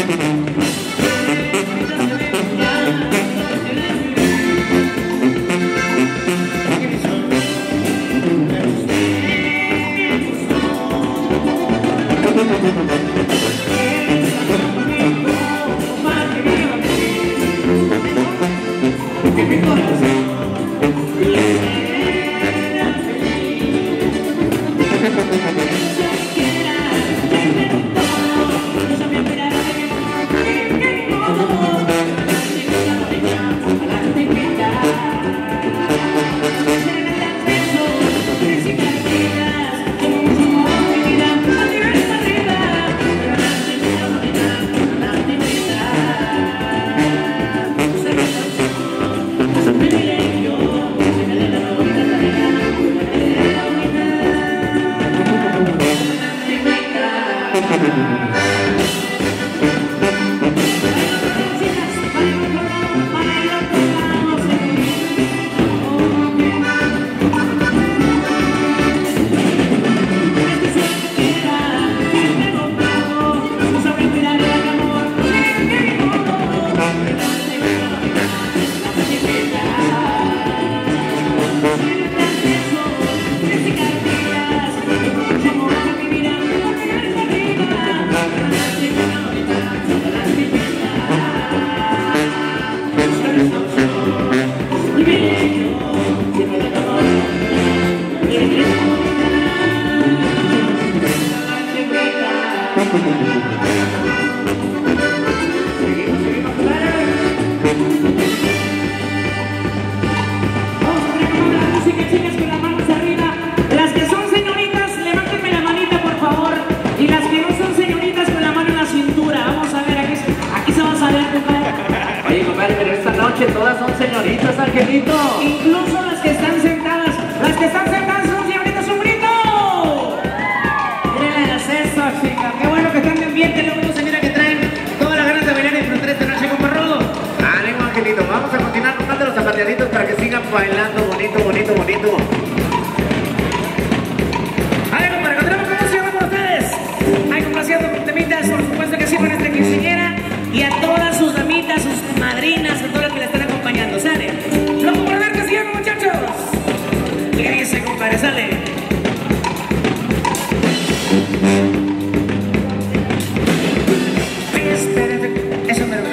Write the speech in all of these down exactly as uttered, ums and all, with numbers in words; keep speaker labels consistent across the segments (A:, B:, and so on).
A: Todas son señoritas, Angelito.
B: Incluso las que están sentadas. Las que están sentadas son señoritas, un grito. Mírenlas eso, chica. Qué bueno que están de ambiente. Luego se mira que traen todas las ganas de bailar y disfrutar esta noche, compa Rodo.
A: Ánimo, Angelito. Vamos a continuar tocando los zapateaditos para que sigan bailando bonito, bonito, bonito.
B: A ver, compadre, continuamos con música con ustedes. Hay complaciendo con temitas, por supuesto que sí, con esta quinceañera. Y a todas sus damitas, sus madrinas, a todas las que la están acompañando. ¿Sale? Loco por ver que sigan, muchachos. ¿Qué dice, compadre? Sale. Espérate, eso me lo...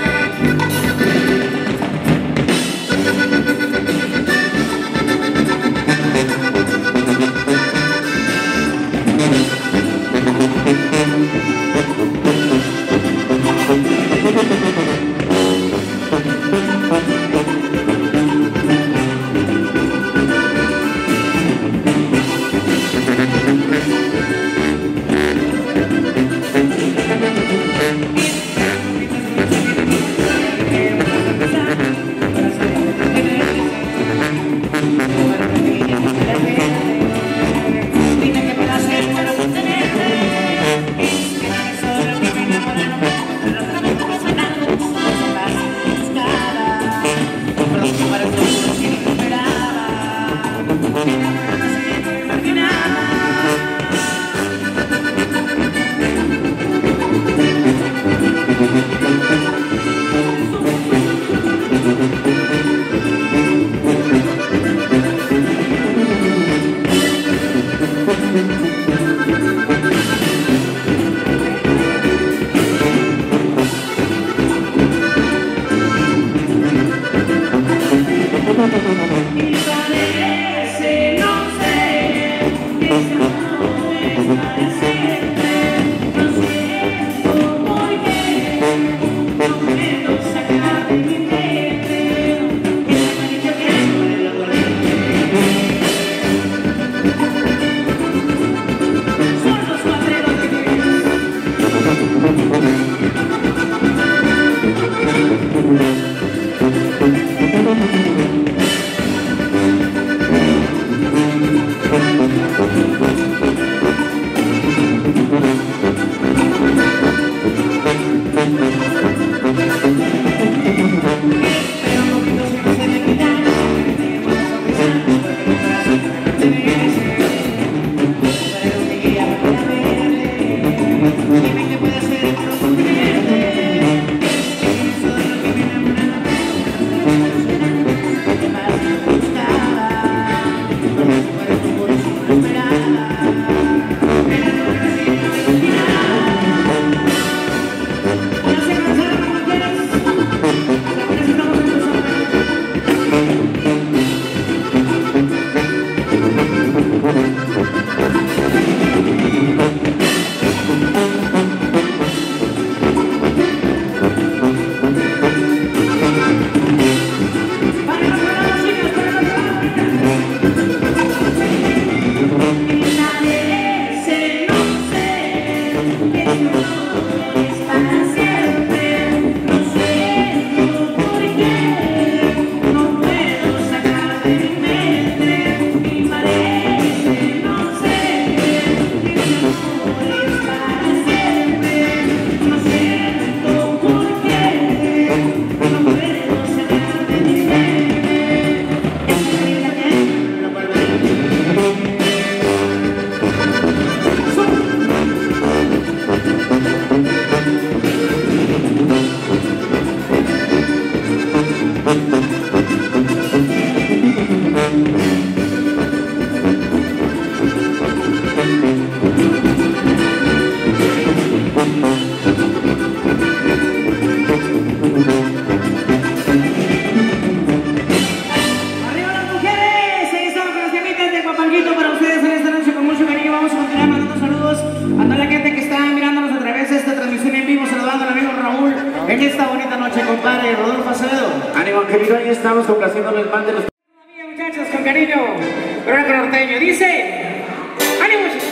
B: en esta bonita noche, compadre Rodolfo Acevedo.
A: Ánimo, querido, ahí estamos complaciéndole el mal de los...
B: Todavía, muchachos, con cariño, pero con norteño. Dice, ánimo, muchachos.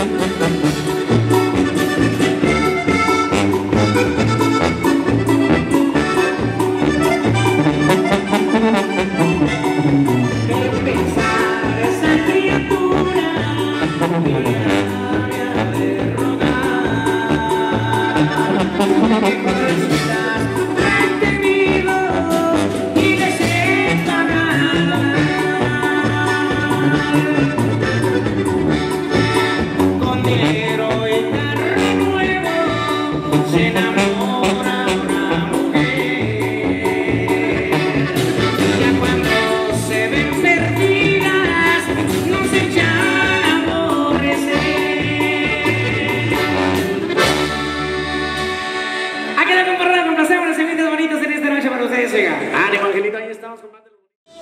A: Ánimo, Angelito, ahí estamos, compadre.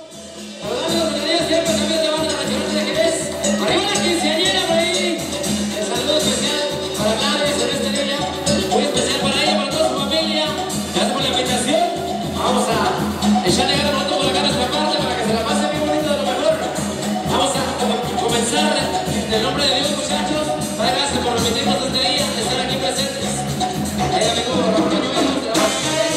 C: Vamos a echarle ganas pronto por acá a nuestra parte para que se la pase bien bonito de lo mejor. Vamos a comenzar en el nombre de Dios, muchachos. Gracias por permitirnos este día de estar aquí presentes. Ahí, amigo, Raúl, yo vengo de la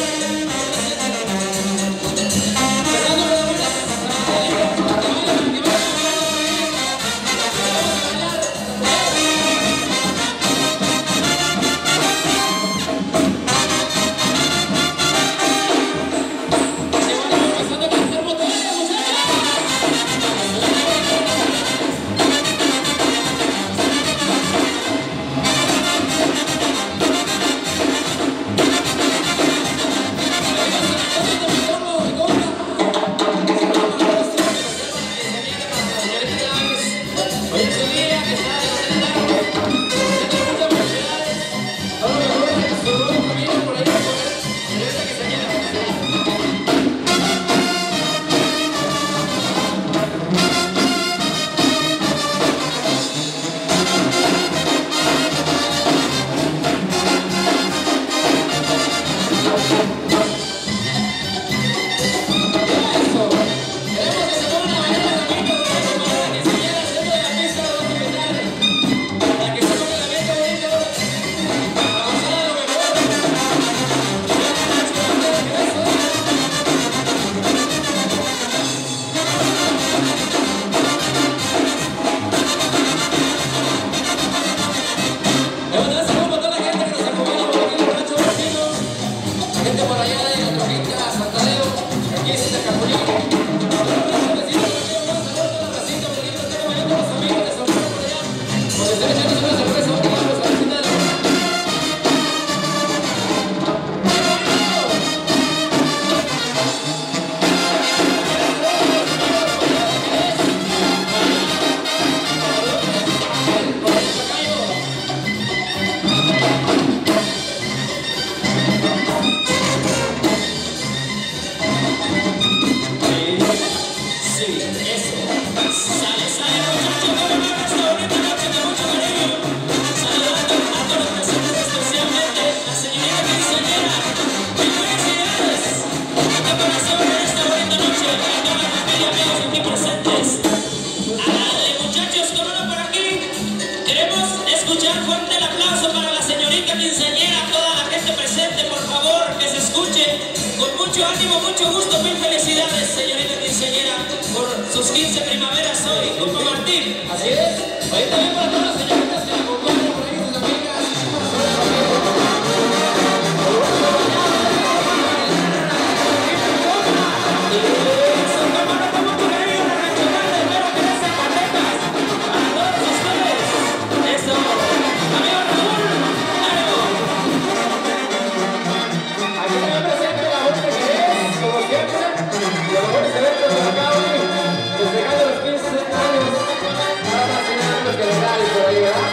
D: mucho ánimo, mucho gusto, mil felicidades, señorita quinceañera, por sus quince primaveras hoy, compa Martín.
C: Así es. Hoy también para todas las señoritas que la acompañan por ahí, sus amigas. Festejando los quince años, nada más y nada menos que legales por ahí, ¿verdad?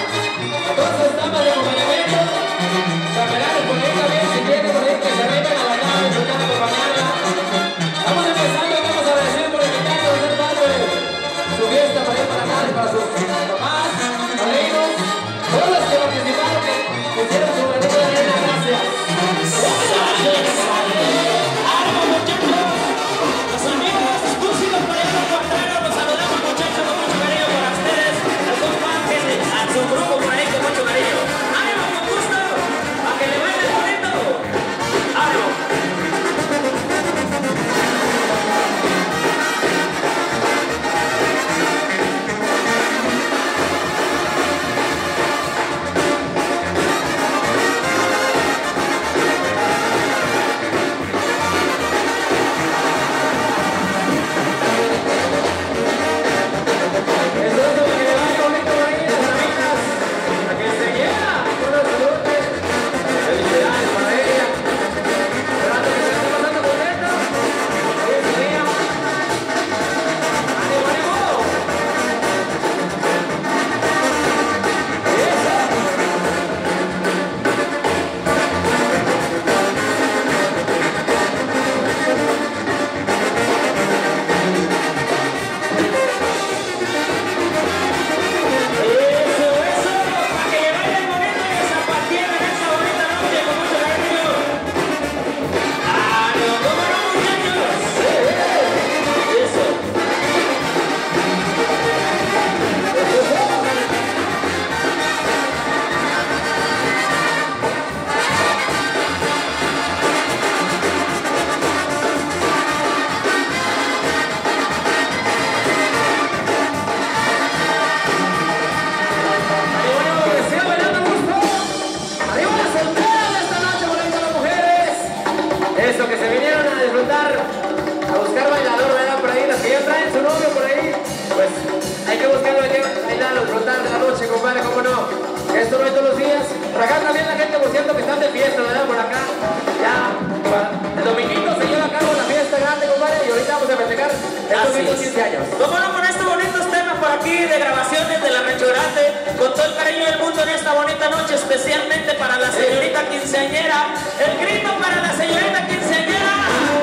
C: Esto no es todos los días. Por acá también la gente, por cierto, que están de fiesta, ¿verdad? Por acá. Ya, el dominguito se lleva a cabo la fiesta grande, compadre, y ahorita vamos a festejar estos quince años.
D: Cómo no, con estos bonitos temas por aquí de grabaciones de la Rancho Grande, con todo el cariño del mundo en esta bonita noche, especialmente para la señorita quinceañera. El grito para la señorita quinceañera.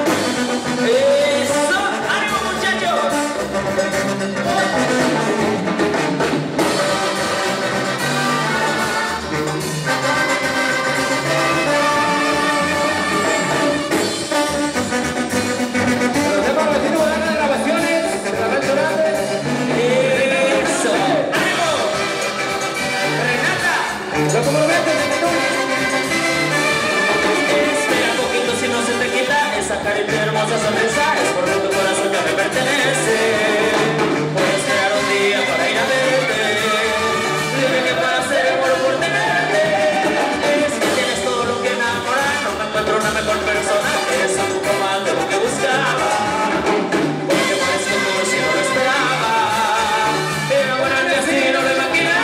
D: Eso, ánimo muchachos. Espera poquito si no se te quita esa carita hermosa sonrisa, es porque tu corazón ya me pertenece. Puedes esperar un día para ir a verte, dime qué puedo hacer por por tenerte. Es que tienes todo lo que enamora, no me encuentro una mejor persona, eres un poco más de lo que buscaba, porque parece como si no lo esperaba, enamorarme así no lo imaginaba.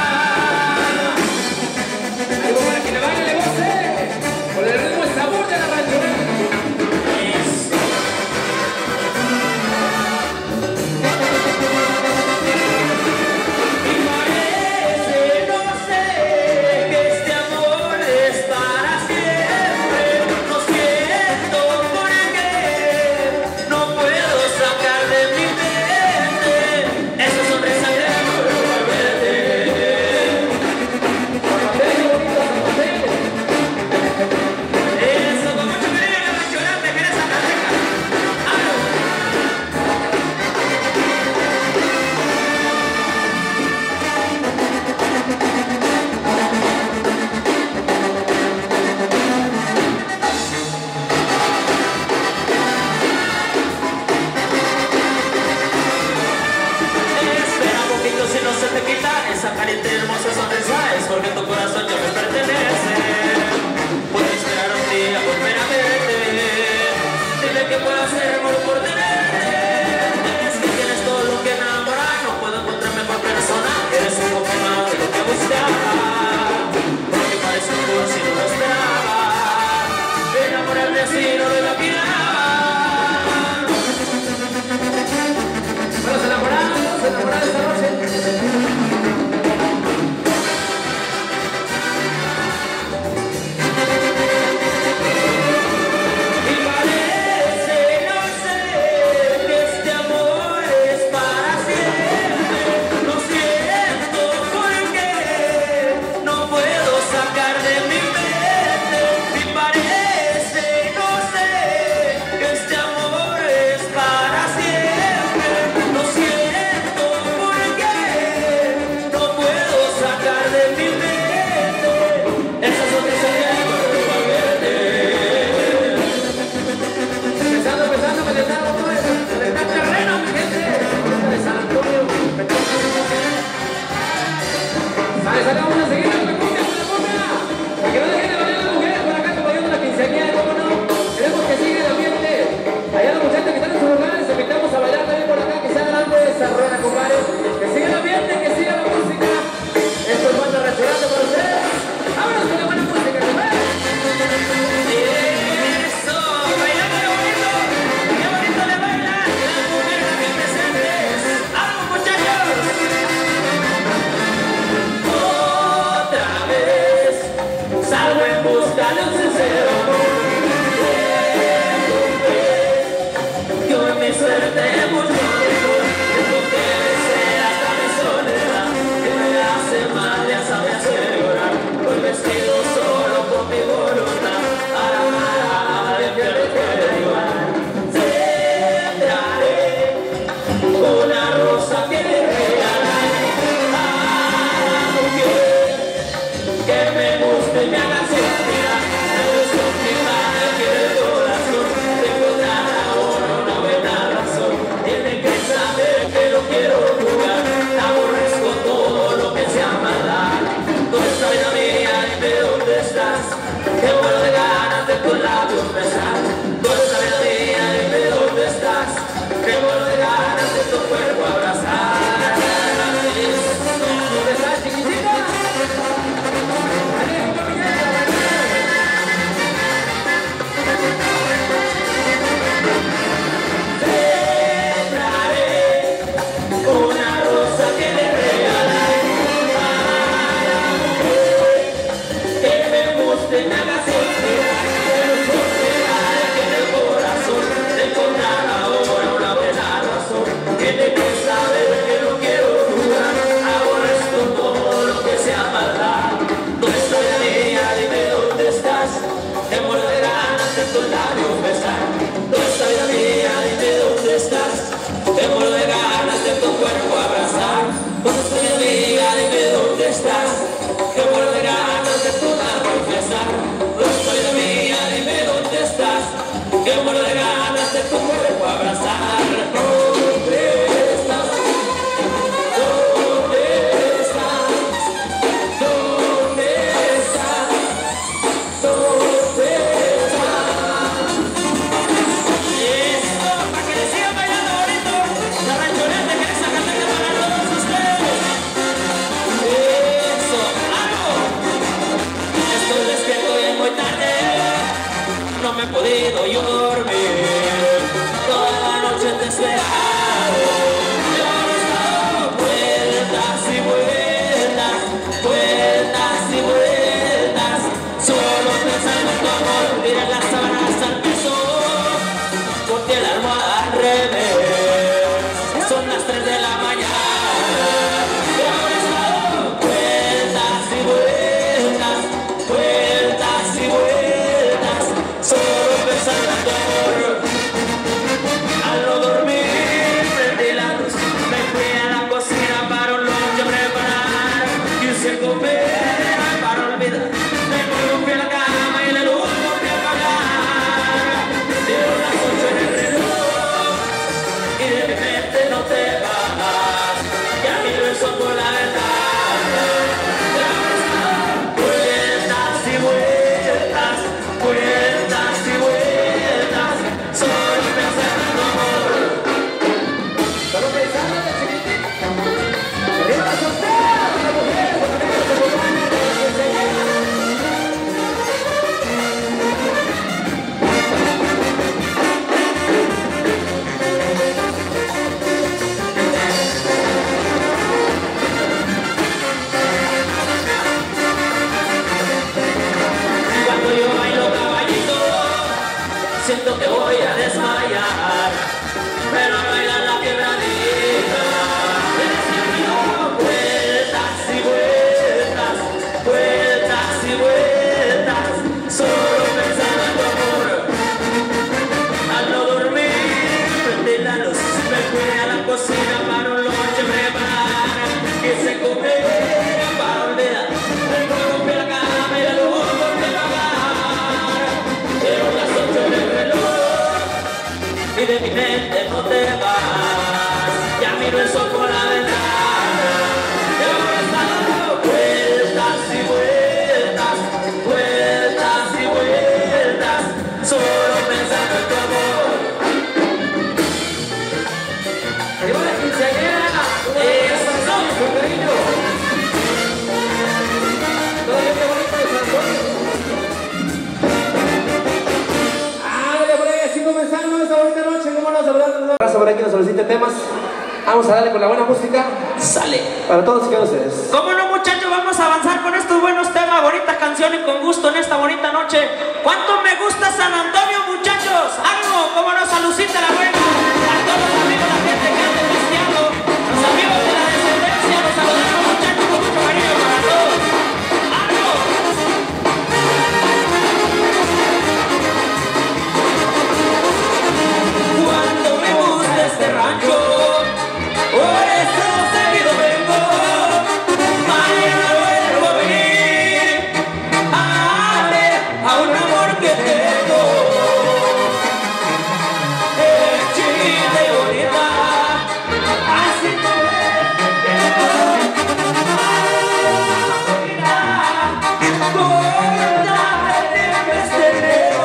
D: Tu cuerpo abrazar. ¿Dónde estás, chiquitita? que muero de ganas de tu cuerpo abrazar. ¿Dónde estás? ¿Dónde estás? ¿Dónde estás? ¿Dónde estás? Y esto, para que le sigan bailando bonito, la ranchoneta que esa cantante para todos ustedes. Eso, ¡vamos! Estoy despierto y es muy tarde, no me he podido dormir, toda la noche te he esperado, yo he estado vueltas y vueltas, vueltas y vueltas, solo pensando en tu amor, tiré las sábanas al piso, ponte la almohada al revés, son las tres de la mañana, yo he estado vueltas y vueltas, vueltas y vueltas, solo pensando en tu amor. Al no dormir, prendí la luz, me fui a la cocina para un lunch a preparar, quise comer para olvidar, me fui a la cama y la luz volví a apagar. Dieron las ocho en el reloj y de mi mente no te vas, y a mí lo hizo por la ventana. Ya he estado vueltas y vueltas, vueltas y vueltas, solo pensando en tu amor.
A: Solo pensando en el chiquitín. ¡Arriba las solteras! ¡Las mujeres! ¡Los amigos! ¡Los hermanos! ¡Los que se llevan!
D: Cuando yo bailo caballito, siento que voy a desmayar, pero baila la quebradita. Vueltas y vueltas, vueltas y vueltas, solo pensando en tu amor. Al no dormir, prendí la luz, me fui a la cocina para un lunch a preparar, quise comer para olvidar, me rompí la cama y la luz volví a apagar. Dieron las ocho en el reloj y de mi mente no te vas, ya miro el sol por la ventana. Yo he estado vueltas y vueltas, vueltas y vueltas, solo pensando en tu amor. ¡Arriba la quinceañera! ¡Eso!
A: ¡Con cariño! Todavía qué bonito de San Antonio. ¡Ándale, por ahí! Así comenzamos esta bonita noche. ¿Cómo nos saludamos? Raza por aquí nos solicite temas. Vamos a darle con la buena música
D: Sale.
A: para todos y cada ustedes.
D: ¿Cómo no, muchachos? Vamos a avanzar con estos buenos temas, bonita canción y con gusto en esta bonita noche. ¿Cuánto me gusta San Antonio, muchachos? Algo, cómo no, saludcita la buena. A todos los amigos, la gente que anda cristiano, los amigos de la descendencia, los saludamos, muchachos, con mucho cariño para todos. ¡Algo! Cuánto me gusta este rancho, por eso seguido vengo, mañana vuelvo a venir a ver a un amor que tengo, es chida y bonita, así me veo, gorda de pestero.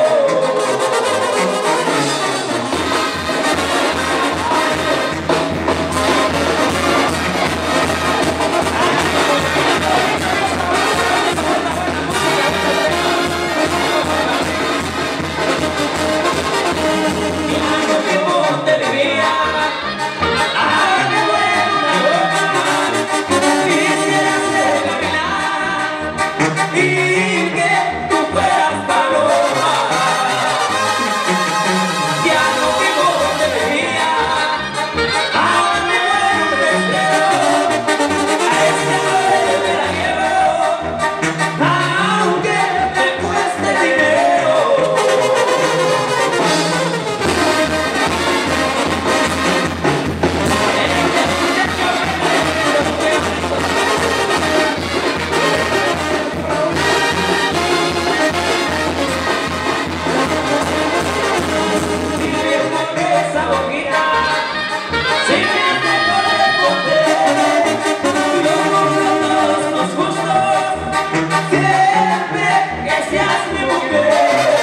D: seas mi mujer.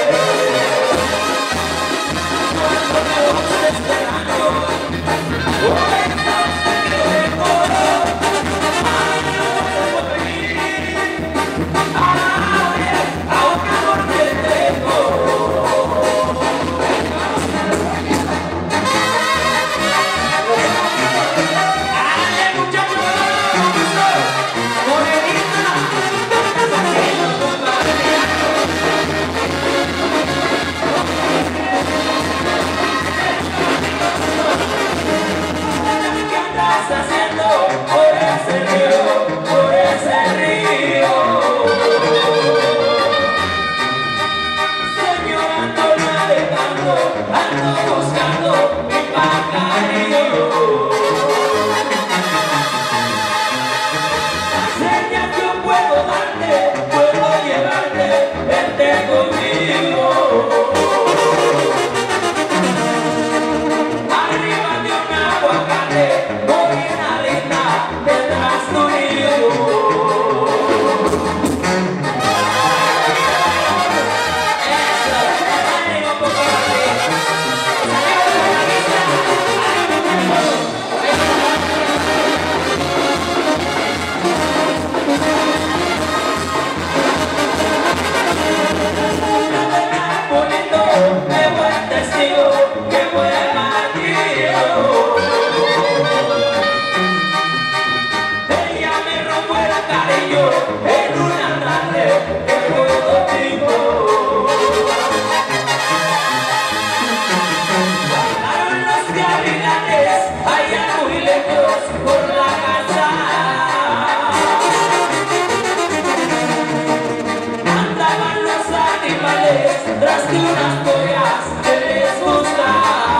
D: Cuando me voy esperando, un beso que dejo, ay, no puedo venir a ver a un amor que tengo. ¡Ale, muchachos! ¡Morenita! ¿Qué andas haciendo por ese río, por ese río? Señor, ando navegando, ando buscando mi pajarillo. La señal que yo puedo darte, puedo llevarte, vente conmigo. Arriba de un aguacate, voy en la linda, detrás tuyo. Eso, ánimo, poco arriba. Salimos de la vista, ánimo, bonito, qué buen testigo, qué buen marido. Ella me robó el cariño en una tarde que fue domingo. Volaron los gavilanes allá muy lejos por la casa. Andaban los animales tras de unas pollas que les gusta.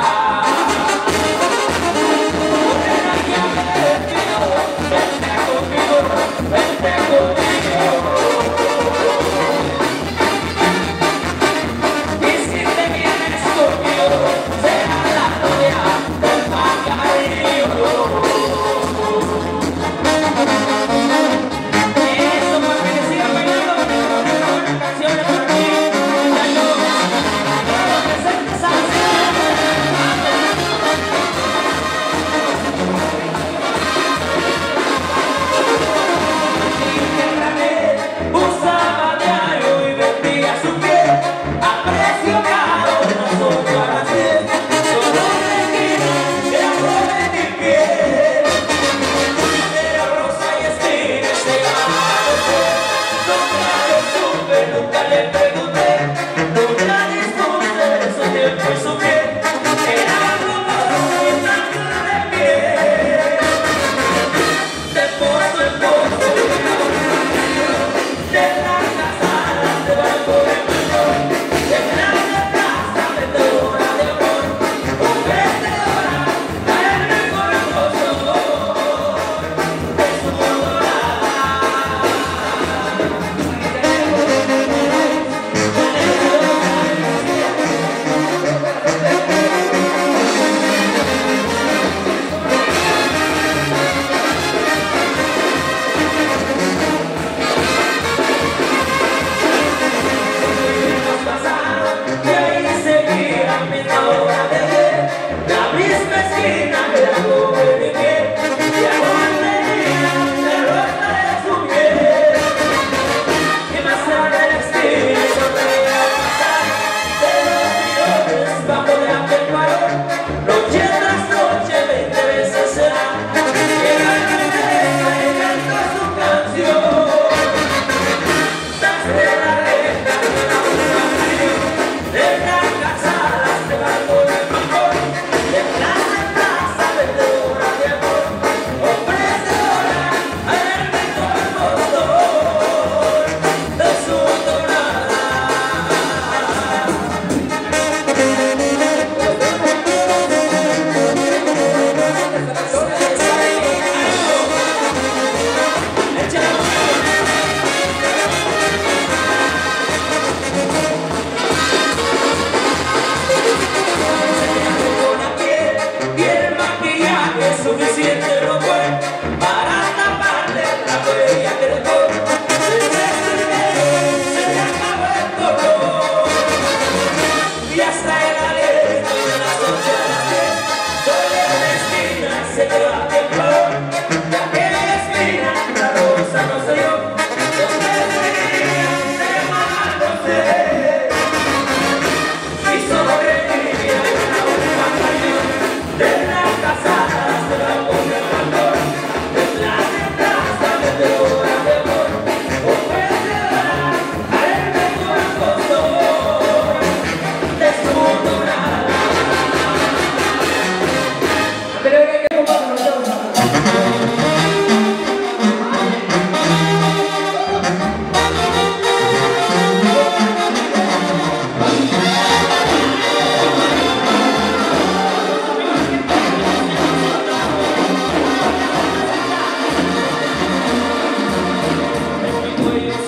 D: Morena, ya me despido, vente conmigo, vente conmigo. Y si te vienes conmigo, será la novia del pajarillo. Eso, para que sigan bailando, buenas canciones por aquí. Usaba diario y vendía su piel a precio caro, no son para ti, solo requieren de amor de mi piel. Era rosa y espinas se llamaron, nunca le supe, nunca le pregunté, nunca disfruté su tiempo y su piel. Era como una flor de piel, de pozo en pozo, de largas alas de barco de mayor, de grande plaza vendedora de amor, ofrecedora del mejor gozo de su dorada.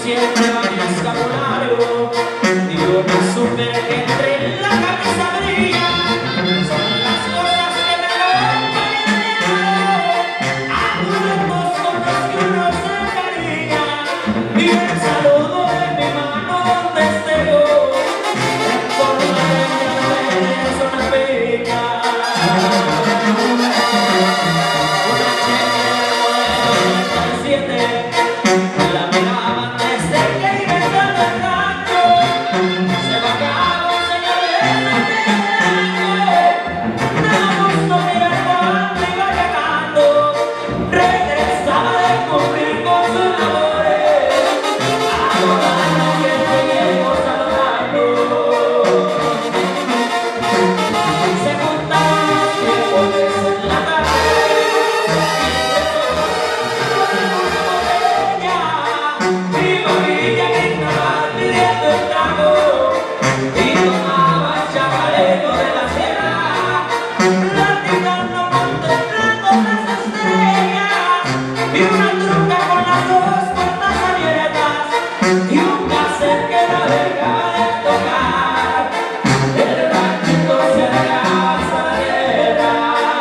D: siempre va mi escapulario. Y yo no supe que entre la camisa brilla. Son las cosas que me acompañan a cuerpos con los que uno se encariña. Y el saludo de mi mano donde esté yo, en forma de llave es una piña. Una chica modelo treinta y siete. La miraban desde que iba entrando el rancho. Se bajaba un señor de rancho. Me da gusto mirar cuando iba llegando. Regresaba de cumplir con sus labores. Ahora la gente llegó saludando. Se juntaban los viejones en la tarde. Viva Villa gritaba pidiendo el trago y tomaba el chapaleco de la sierra, platicando, contemplando las estrellas y una truca con las dos puertas abiertas y un cassette que la dejaba de tocar. El ranchito se alejaba hasta la tierra.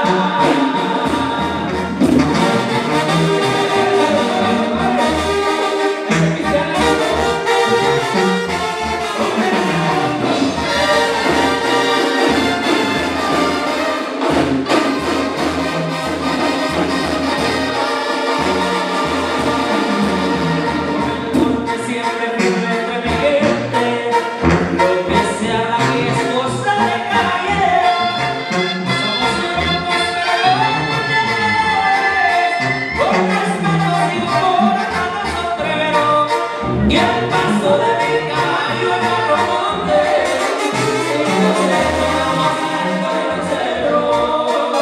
D: Porque siempre firme entre mi gente, lo que sea la que es cosa de caballero. Somos locos pero mujeres, con respeto y humor a los sombreros. Y al paso de mi caballo en otro monte, sigo siendo la más alta de los cerros.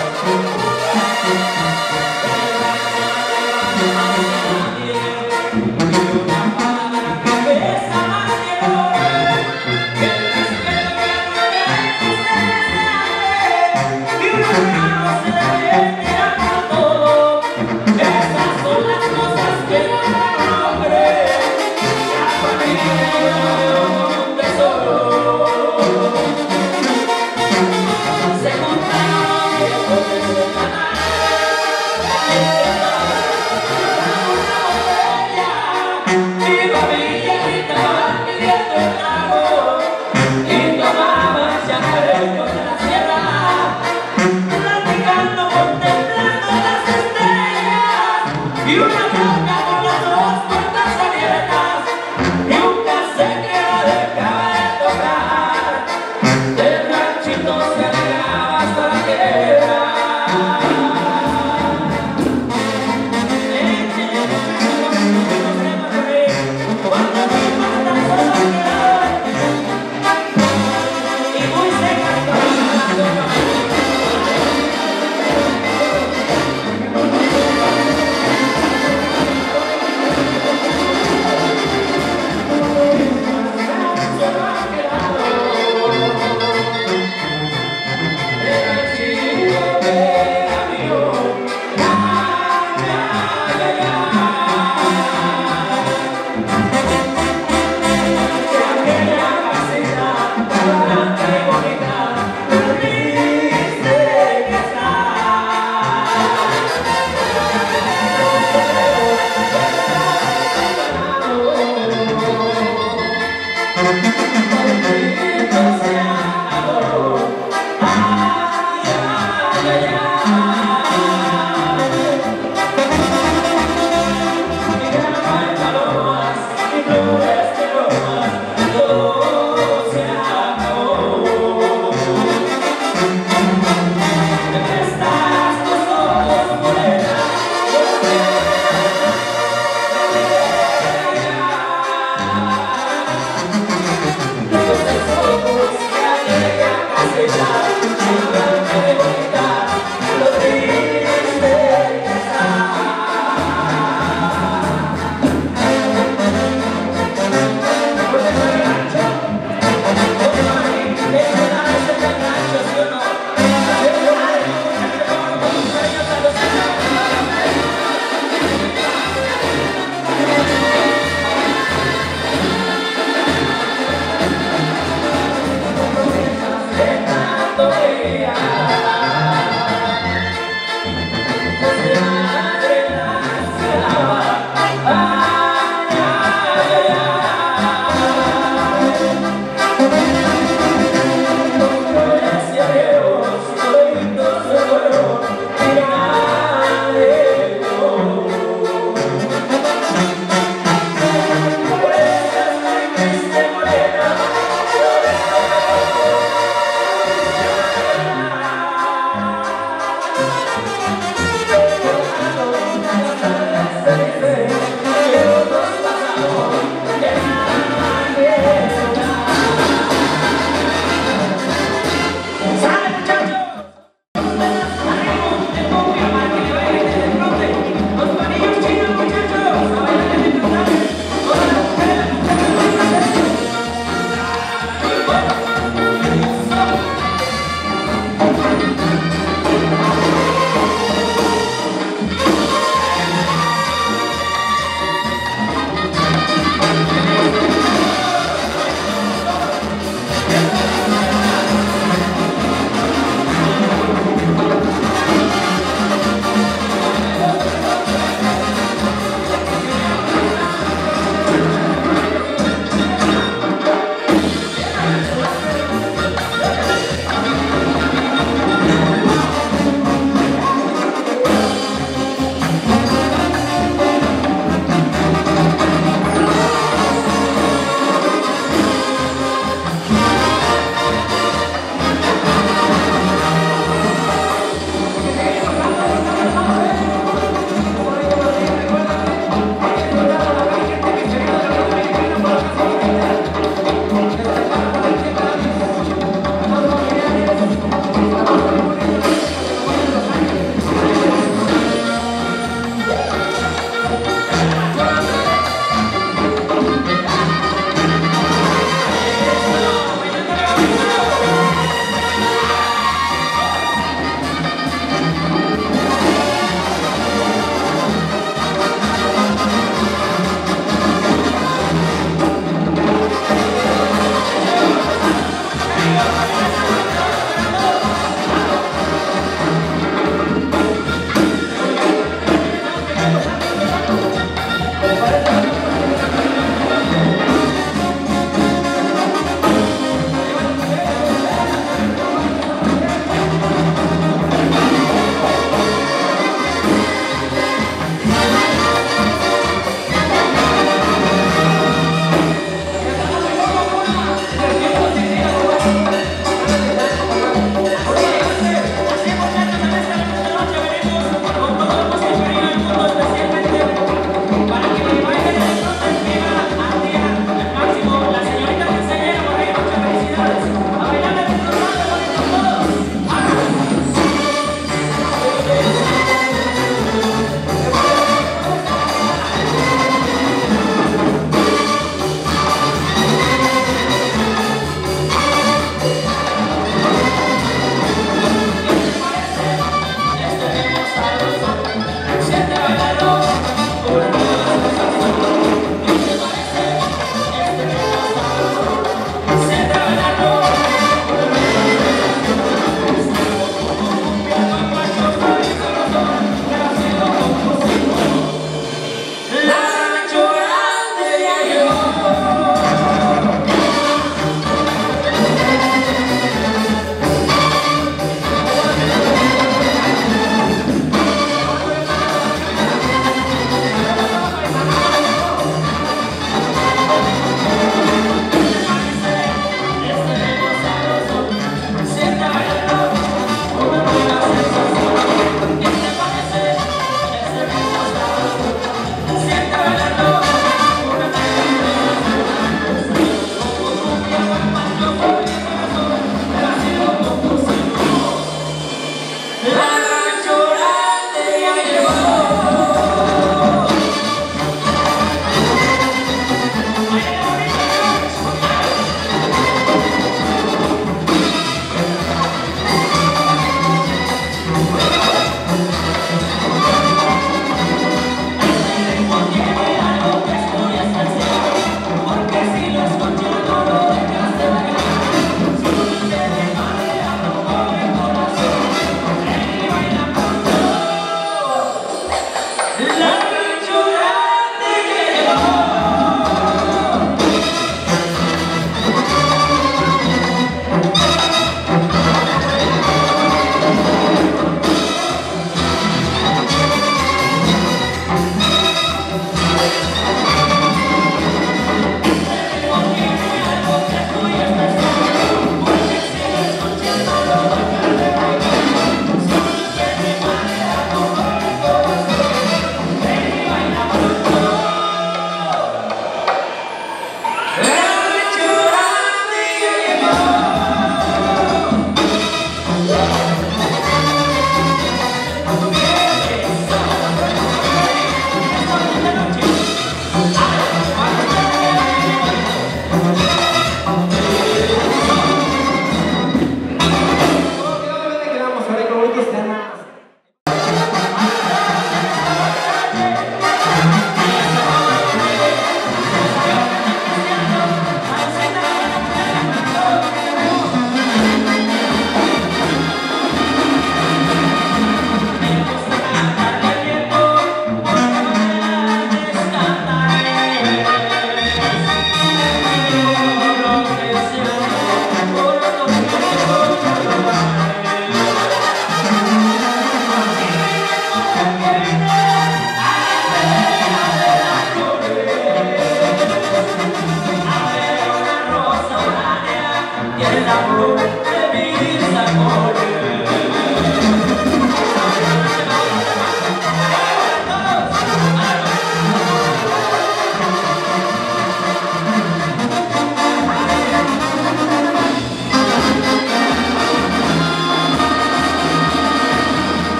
D: Una palabra que pesa más que el oro, que el respeto que no le hay que se y una mano se defiende a por todo. Esas son las cosas que no dan nombre. La familia yo la veo como un tesoro. Se juntaron los viejones en la Viva Villa gritaban pidiendo el trago y tomaban chapaleco de la sierra, platicando, contemplando las estrellas y una boca con las dos puertas abiertas y un cassette que la dejaba de tocar. El ranchito se alejaba hasta la tierra. Cuando mi pata solo quedó y muy seca toda la copa. Solo ha quedado el ranchito que era mío. Ay, ay, ay, ay.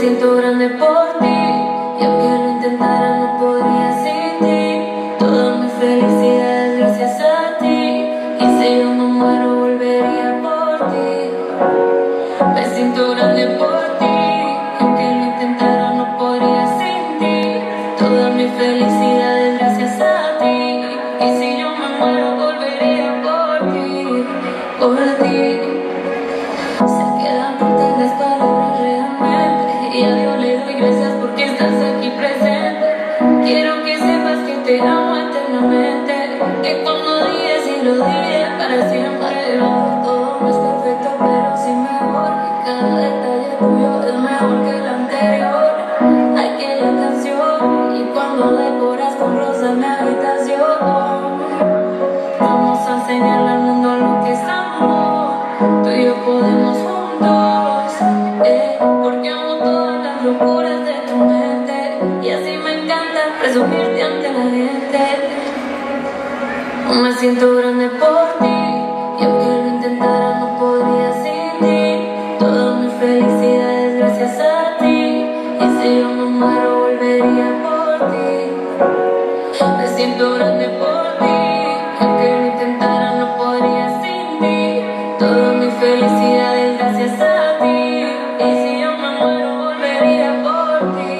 E: siento grande por ti, y aunque lo intentara no podría sin ti. Toda mi felicidad es gracias a ti, y si yo me muero volvería por ti. Me siento grande por ti, y aunque lo intentara no podría sin ti. Toda mi felicidad es gracias a ti, y si yo me muero volvería por ti, por ti. Se quedan cortas las palabras realmente, y a Dios le doy gracias porque estás aquí presente. Quiero que sepas que te amo eternamente, que cuando digas y lo diré para siempre. Todo no es perfecto pero sí mejor, y cada detalle tuyo es mejor que el anterior. Hay que la canción, y cuando decoras con rosas mi habitación, vamos a enseñarle al mundo lo que es amor. Tú y yo podemos juntos, eh, porque amo todas las locuras de tu mente, y así me encanta presumirte ante la gente. Me siento grande por ti, y aunque lo intentara no podría sin ti. Toda mi felicidad es gracias a ti, y si yo me muero volvería por ti. Me siento grande por ti, y aunque lo intentara no podría sin ti. Toda mi felicidad es gracias a ti, y si yo me muero volvería por ti.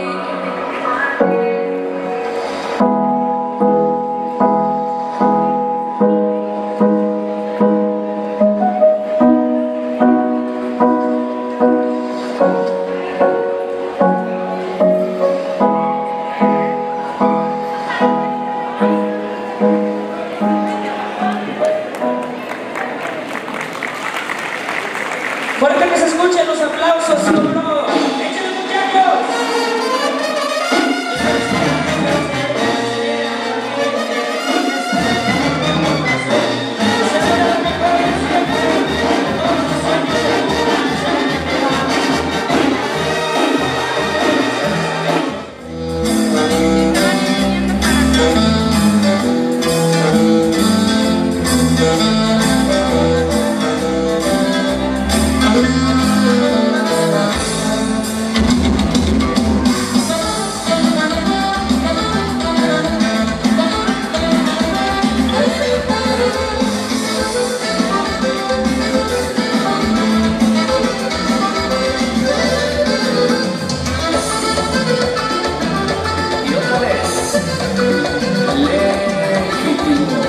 B: Fuerte que se escuchen los aplausos, ¿sí o no? ¡Échale, muchachos!
A: Y otra vez, legítimo.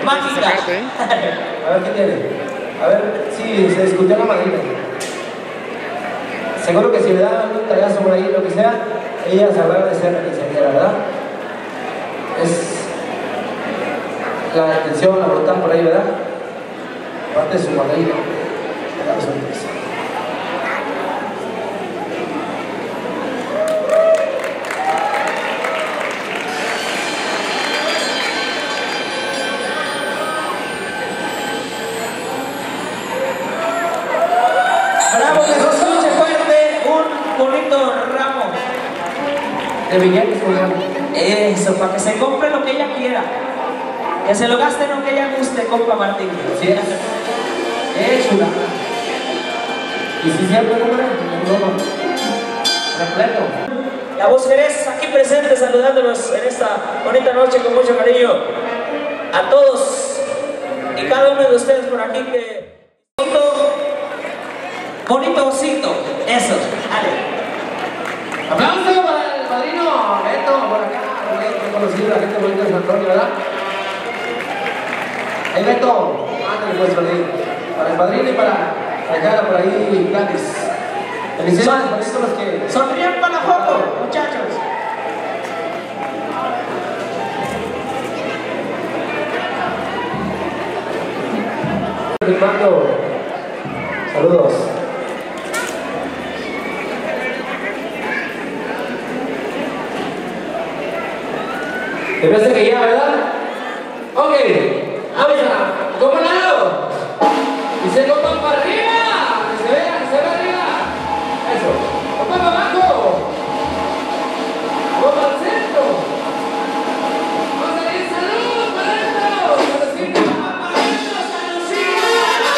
D: mágica.
A: A ver qué tiene. A ver si se discutió la madrina. Seguro que si le da un tallazo por ahí, lo que sea, ella sabrá de ser la quinceañera, ¿verdad? Es la intención, la voluntad por ahí, ¿verdad? Parte de su madrina.
D: Bravo, que se escuche fuerte un bonito ramo.
A: De billetes, ¿no?
D: Eso, para que se compre lo que ella quiera. Que se lo gaste en lo que ella guste, compa Martín.
A: Sí, es chula. Y si siempre, hombre, repleto.
D: La voz Jerez aquí presente saludándonos en esta bonita noche con mucho cariño a todos y cada uno de ustedes por aquí que bonito, bonito osito, eso, dale.
A: Aplauso para el padrino Beto, por acá, muy conocido, la gente bonita de San Antonio, ¿verdad? Ahí Beto, ándale pues, padrino. Para el padrino y para acá, por ahí, Gladys. Felicidades, por eso los que...
D: Sonrían para la foto, muchachos.
A: Firmando. Saludos. Debe ser que ya, ¿verdad? Ok, vamos a, ¿cómo no? Y se copan para arriba, que se vea, que se vea arriba. Eso, copan para abajo. Vamos al centro. Vamos a ir, salud, para adentro. Saludcita, para adentro, saludcita.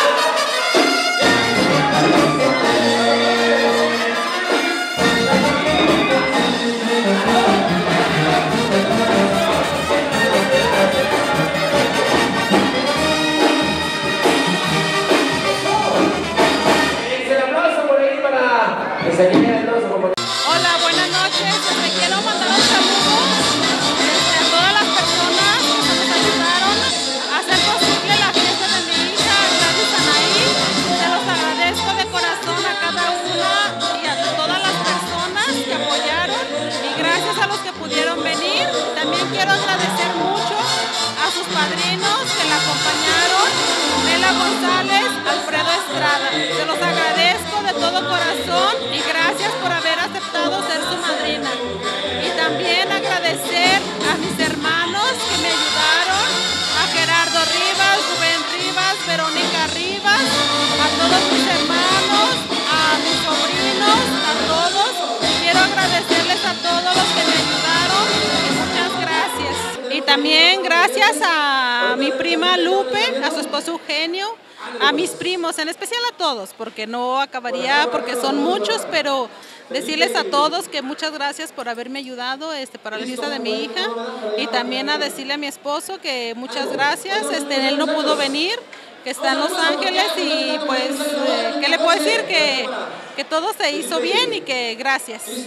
F: Hola, buenas noches. Te quiero mandar un saludo este, a todas las personas que nos ayudaron a hacer posible la fiesta de mi hija, Gladys Anaí. Se los agradezco de corazón a cada una y a todas las personas que apoyaron y gracias a los que pudieron venir. También quiero agradecer mucho a sus padrinos que la acompañaron, Nela González, Alfredo Estrada. Se los agradezco de todo corazón y gracias por haber aceptado ser su madrina. Y también agradecer a mis hermanos que me ayudaron, a Gerardo Rivas, Rubén Rivas, Verónica Rivas, a todos mis hermanos, a mis sobrinos, a todos. Quiero agradecerles a todos los que me ayudaron y muchas gracias. Y también gracias a mi prima Lupe, a su esposo Eugenio, a mis primos, en especial a todos, porque no acabaría, porque son muchos, pero decirles a todos que muchas gracias por haberme ayudado este, para la fiesta de mi hija y también a decirle a mi esposo que muchas gracias, este, él no pudo venir, que está en Los Ángeles y pues, eh, ¿qué le puedo decir? Que, que todo se hizo bien y que gracias.